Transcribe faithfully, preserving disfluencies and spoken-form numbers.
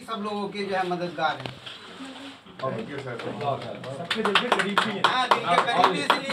सब लोगों के जो है मददगार हैं। Thank you sir. सबके दिल के करीब भी है। हाँ, दिल के करीब भी इसलिए